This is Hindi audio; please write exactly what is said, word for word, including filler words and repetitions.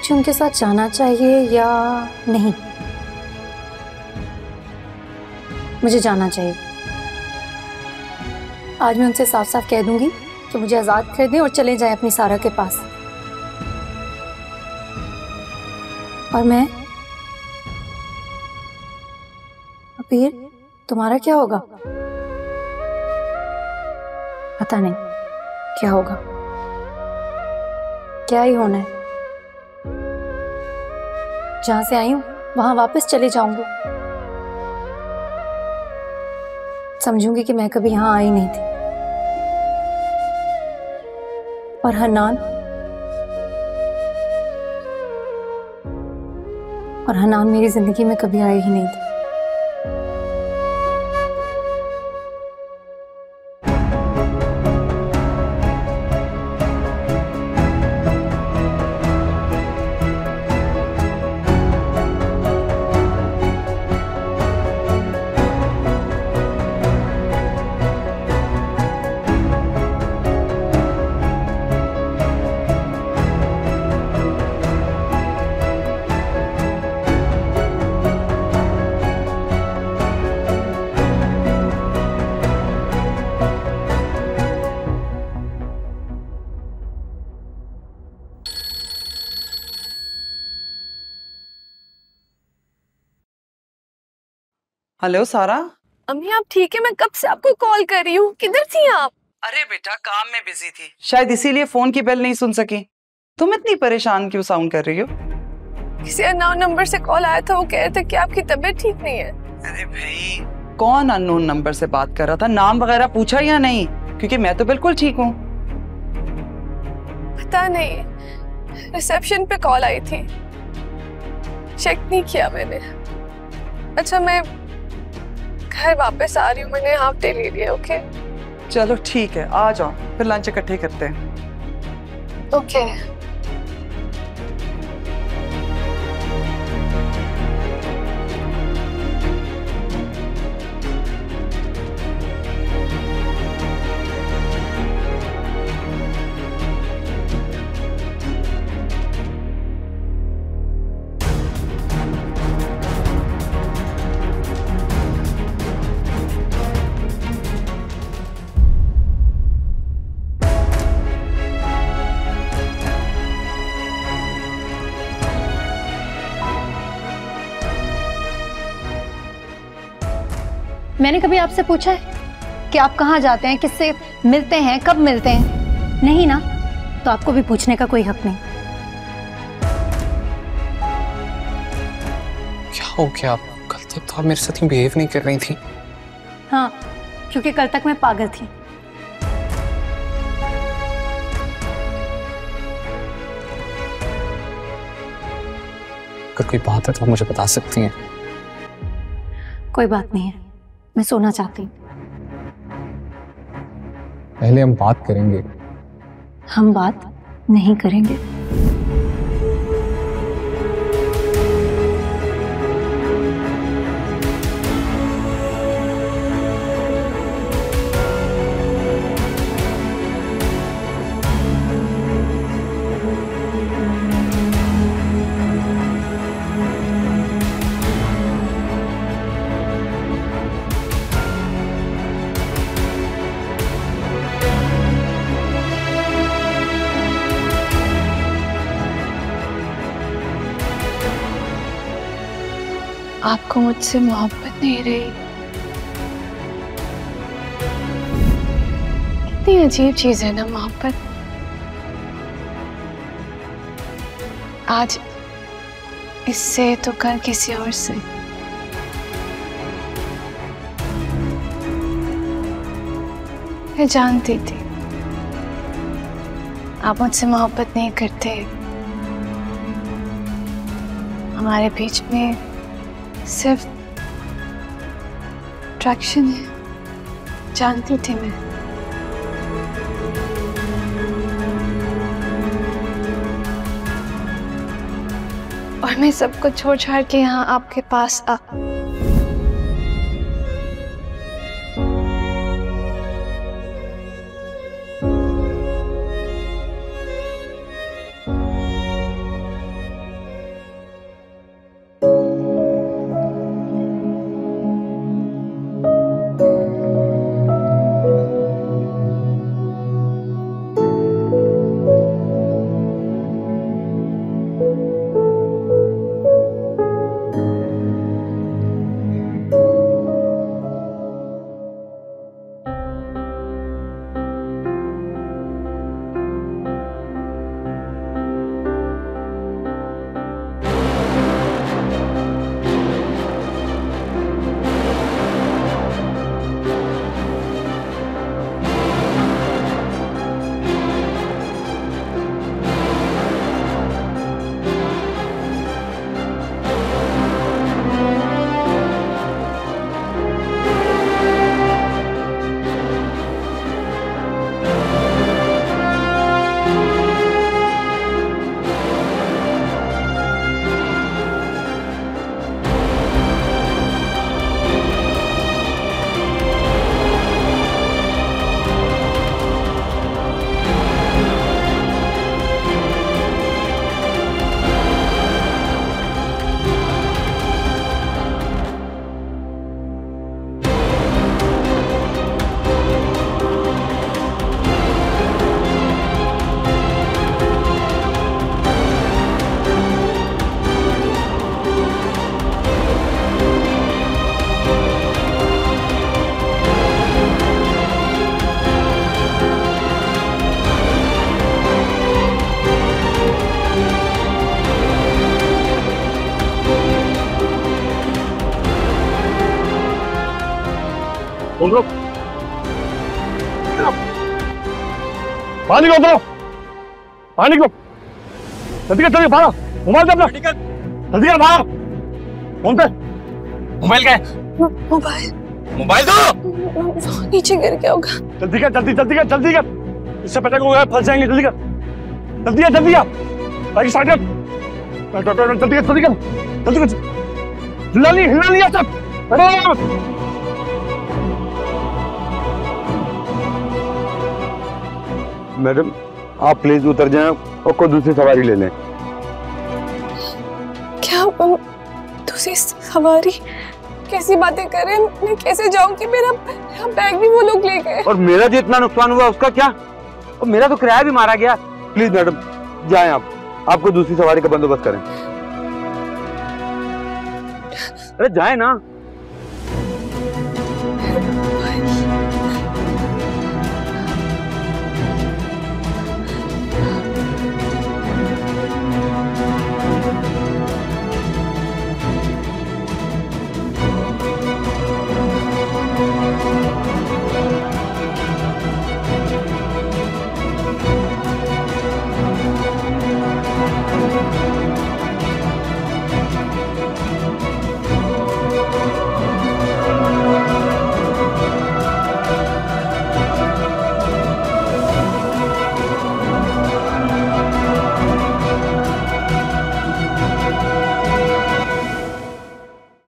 मुझे उनके साथ जाना चाहिए या नहीं? मुझे जाना चाहिए। आज मैं उनसे साफ साफ कह दूंगी कि मुझे आजाद कर दें और चले जाएं अपनी सारा के पास। और मैं अबीर, तुम्हारा क्या होगा? पता नहीं क्या होगा, क्या ही होना है। जहां से आई हूं वहां वापस चले जाऊंगी। समझूंगी कि मैं कभी यहां आई नहीं थी। और हन्नान और हन्नान मेरी जिंदगी में कभी आई ही नहीं थी। हेलो सारा। अम्मी आप ठीक है? मैं कब से आपको कॉल कर रही हूँ, किधर थी आप? अरे बेटा काम में बिजी थी, शायद इसीलिए फोन की बेल नहीं सुन सकी। तुम इतनी परेशान क्यों साउंड कर रही हो? किसी अननोन नंबर से कॉल आया था, वो कह रहे थे कि आपकी तबीयत ठीक नहीं है। अरे भाई कौन अननोन नंबर से बात कर रहा था? नाम वगैरह पूछा या नहीं? क्योंकि मैं तो बिल्कुल ठीक हूँ। पता नहीं, रिसेप्शन पे कॉल आई थी, चेक नहीं किया मैंने। अच्छा मैं घर वापस आ रही हूँ, मैंने हाफ डे ले लिया। ओके चलो ठीक है, आ जाओ फिर लंच इकट्ठे करते हैं। ओके मैंने कभी आपसे पूछा है कि आप कहाँ जाते हैं, किससे मिलते हैं, कब मिलते हैं? नहीं ना, तो आपको भी पूछने का कोई हक नहीं। क्या हो गया? आप कल तक तो आप मेरे साथ बिहेव नहीं कर रही थी। हाँ, क्योंकि कल तक मैं पागल थी। अगर कोई बात है तो आप मुझे बता सकती हैं। कोई बात नहीं है, मैं सोना चाहती हूँ। पहले हम बात करेंगे। हम बात नहीं करेंगे। आपको मुझसे मोहब्बत नहीं रही। कितनी अजीब चीज है ना मोहब्बत। आज इससे तो कल किसी और से। मैं जानती थी आप मुझसे मोहब्बत नहीं करते। हमारे बीच में सिर्फ अट्रैक्शन है, जानती थी मैं। और मैं सब कुछ छोड़ छाड़ के यहाँ आपके पास आ उतरो, बाहर निकलो, उतरो, बाहर निकलो, जल्दी कर, जल्दी बाहर, मोबाइल दे अपना, जल्दी कर बाहर, फोन पे, मोबाइल क्या है? मोबाइल मोबाइल दो, नीचे गिर गया होगा। जल्दी कर, जल्दी जल्दी कर, जल्दी कर, इससे पता को फंस जाएंगे, जल्दी कर, जल्दी कर, जल्दी कर, बाइक स्टार्ट कर, जल्दी कर, जल्दी कर, जल्दी कर, हिला नहीं, हिला नहीं सब, अरे मैडम आप प्लीज उतर जाएं और कोई दूसरी सवारी ले लें। क्या दूसरी सवारी? कैसी बातें करें, मैं कैसे जाऊंगी? मेरा मेरा बैग भी वो लोग ले गए। और मेरा जो इतना नुकसान हुआ उसका क्या? और मेरा तो किराया भी मारा गया। प्लीज मैडम जाएं आप, आपको दूसरी सवारी का बंदोबस्त करें। अरे जाएं ना।